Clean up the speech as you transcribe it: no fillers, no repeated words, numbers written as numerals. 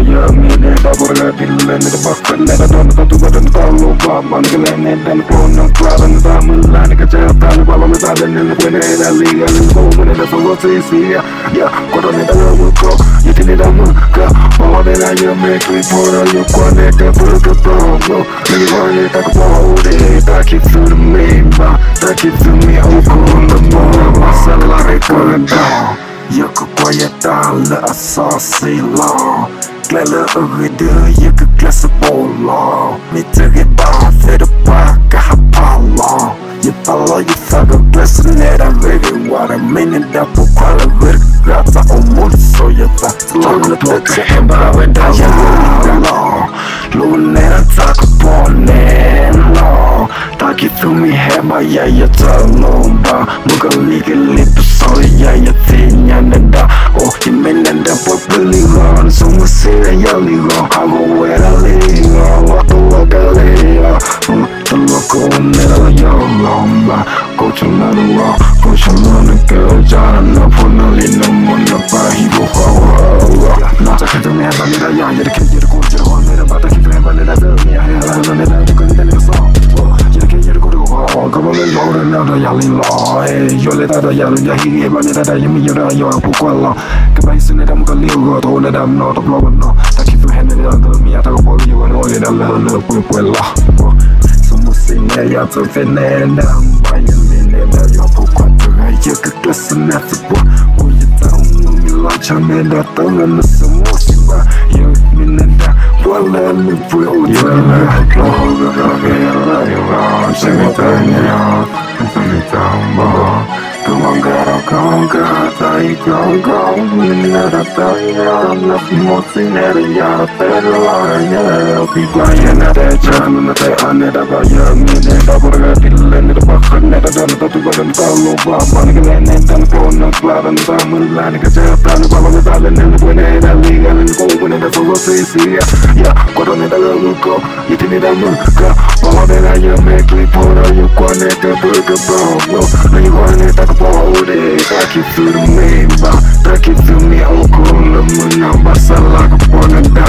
ya mine da borga dille ne bakka ne da don to badan kallo ba man gele ne dan ko na clara ne da mulla ne ka ja ta ne baba me da ne ne ne da liga ne ko ne da so se si ya ko ne da wo ko yiti ne da mu ka o de la ya me ki por yo ko ne da burga pro ne ko ne ta ko de ta ki fu me ba ta ki fu me o ko le mo masala re ko da ya ko ya ta le asasi la Glella ögede yıkı klası bolla Mittige bara för det baka hapalla Yipalla yithaga glassa nera vege Wara minin da på kvala virka Grata och mod så yita Lugna tåka hemma vända jalla Lugna nera taka på nela Taki thumi hemma jag talomba Muga lika lipa så jag tinya neda Och jag minnen da på biligan Som jag ser jag liga Hago era liga Laka laka liga The local nera jag lomba Coach another Coach another girl Jana puna lina muna Pahibo hawa Nata kita mera nera ya Yere ke yere ko jere hon Nera bata kita hemba nera demi ya Hela nera Tuka nita nera sa Yere ke yere ko de ho Kama le lore nera ya lin la Yo le tada ya lin ya hi Eba nera da yami yara yo Pukwa la Kaba isu nera muka liu To nera no to blow no Ta kifu hene nera demi ya Taka poli yo no nera le Pukwa la Sine ya to fenenda Mbaya minenda ya pukwa Tuga yaka klasa nasa po Uya taunga milacha nenda Taunga nasa musiba Ya minenda Wala ni pwe uta Kloga kagera Yuga Shemitanya Shemitamba Kumangara kanga Tai kanga Minera taya Nafi mosi nera ya Terla ya Pigwa ya nere Chana nere anera Baya minera Borga dille nere Bakha nera Dana tatu badan Kalo ba Manigale nentan Kona clara Nera mulla Nika jata Nera bala medale Nera buenera Liga Nera ko nera Solo sisi ya Kodo nera luko Yiti nera muka Bala nera ya Mekli pora Yu kwa neta Burga bro Nani kwa neta Kapaude Taki through me Ba Taki through me Oko Lemuna Basala Kapona